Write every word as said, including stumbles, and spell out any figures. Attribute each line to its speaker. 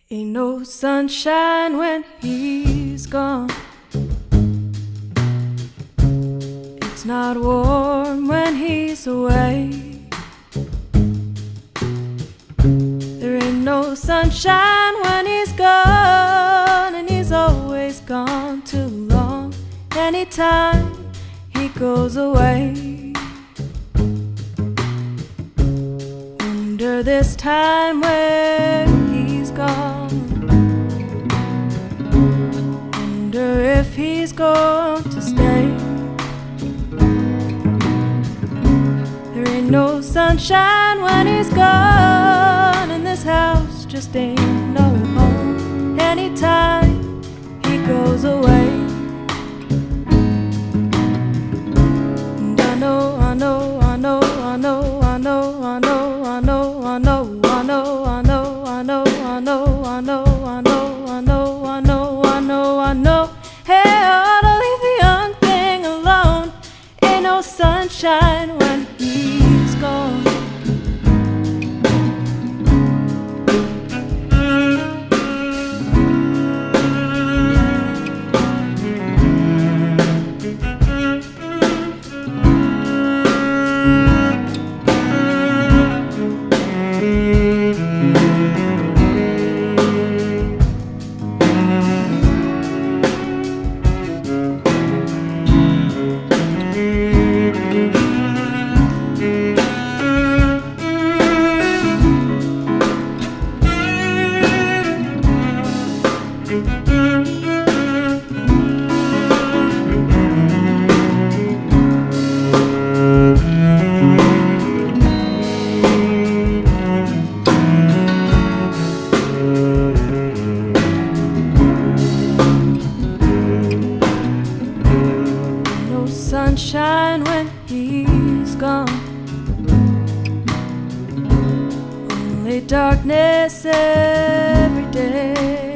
Speaker 1: Ain't no sunshine when he's gone. It's not warm when he's away. There ain't no sunshine when he's gone, and he's always gone too long. Anytime he goes away, wonder this time where he's gone. Wonder if he's going to stay. There ain't no sunshine when he's gone, and this house just ain't no home. Anytime he goes away, and I know, I know, I know, I know, I know, I know, I know, I know, I know, I know, I know, I know, I know, I know, I know, I know, I know, I know. Hey, I ought to leave the young thing alone. Ain't no sunshine when he's gone. Sunshine when he's gone, only darkness every day.